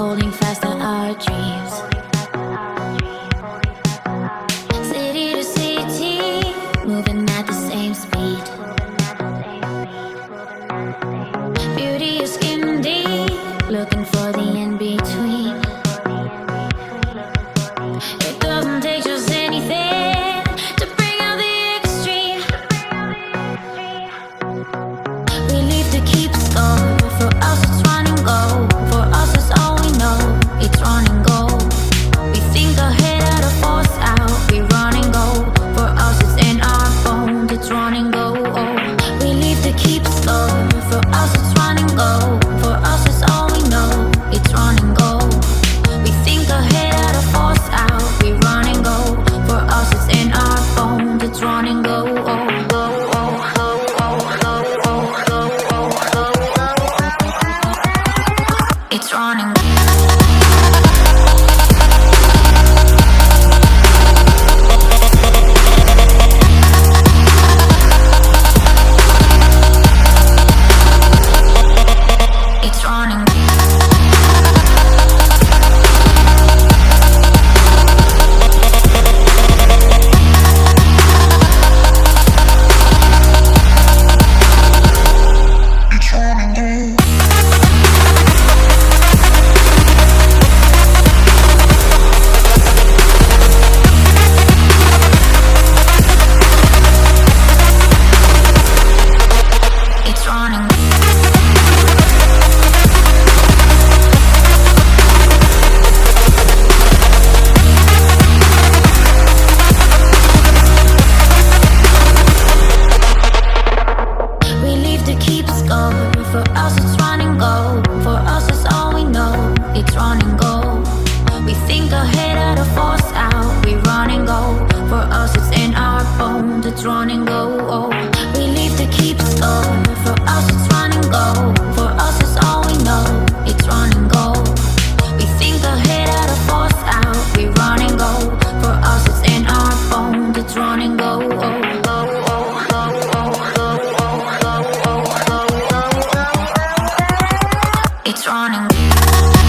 holding fast to our dreams. City to city, moving at the same speed. Beauty is skin deep, looking for the in-between. It doesn't take just anything to bring out the extreme. We leave to keep score. For us it's run and go. For us it's all we know. It's run and go. We think ahead out of force out. We run and go. For us it's in our bones. It's run and go. Oh. We leave to keep score. For us it's run and go. For us it's all we know. It's run and go. We think ahead out of force out. We run and go. For us it's in our bones. It's run and go. Oh. It's running. It's running. For us it's run and go. For us it's all we know. It's run and go. We think ahead out of force out. We run and go. For us it's in our bones. It's run and go. Oh. We leave to keep score. For us it's run and go. For us it's all we know. It's run and go. We think ahead out of force out. We run and go. For us it's in our bones. It's run and go. Oh. It's running.